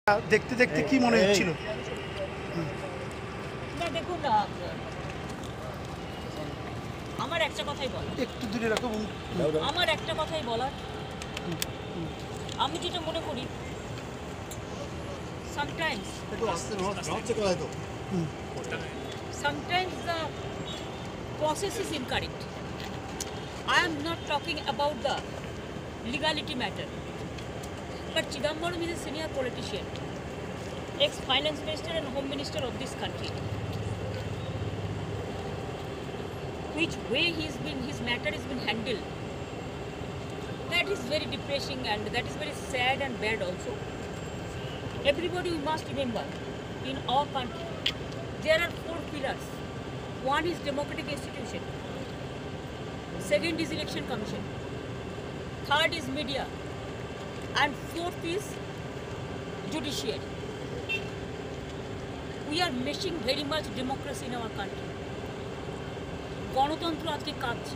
দেখতে দেখতে কি মনে হচ্ছিল? না দেখুন, আমার একটা কথাই বলার, একটু দূরে রাখো। আমার একটা কথাই বলার, আমি যেটা মনে করি sometimes the process is incorrect. I am not talking about the legality matter, but Chidambaram is a senior politician, ex-finance minister and home minister of this country. Which way his matter has been handled, that is very depressing and that is very sad and bad also. Everybody, we must remember, in our country there are 4 pillars. One is democratic institution, second is election commission, third is media, and fourth is judiciary. We are missing very much democracy in our country. গণতন্ত্র আজকে কাঁদছে।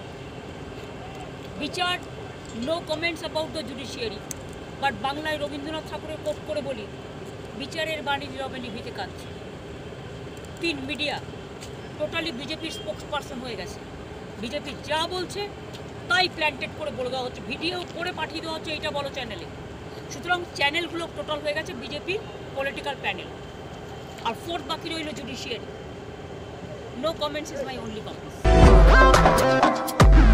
বিচার, no comments about the judiciary, but বাংলায় রবীন্দ্রনাথ ঠাকুরের coat করে বলি, বিচারের বাণী নীরবে নিভিতে কাঁদছে। 3, মিডিয়া, টোটালি বিজেপির স্পোক্স পারসন হয়ে গেছে। বিজেপি যা বলছে তাই প্ল্যান্টেড করে বলে দেওয়া হচ্ছে, ভিডিও করে পাঠিয়ে দেওয়া হচ্ছে, এইটা বলো চ্যানেলে। সুতরাং চ্যানেলগুলো টোটাল হয়ে গেছে বিজেপির পলিটিক্যাল প্যানেল। আর 4th বাকি রইল judiciary. No comments is my only comment.